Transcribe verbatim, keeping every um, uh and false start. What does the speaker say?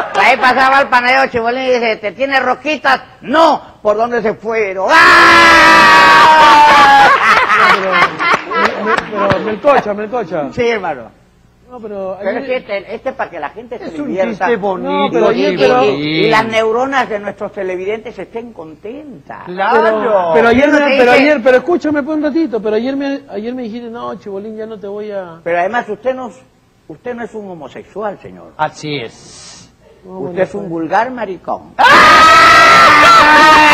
La vez pasaba al panadero Chibolín y dice, ¿te tiene rosquitas? No, ¿por dónde se fueron? ¡Ah! Pero, me, me, pero Melcocha, Melcocha. Sí, hermano. No, pero... Pero ayer- es que este, este es para que la gente se Es un divierta. chiste bonito. No, pero ayer- y, pero- y- y las neuronas de nuestros televidentes estén contentas. Claro. Pero, pero ayer, Yo no me- te pero dije- ayer, pero escúchame por un ratito, pero ayer me, ayer me dijiste, no, Chibolín, ya no te voy a... Pero además usted no, usted no es un homosexual, señor. Así es. No, Usted bueno, es un pues. vulgar maricón. ¡Ah!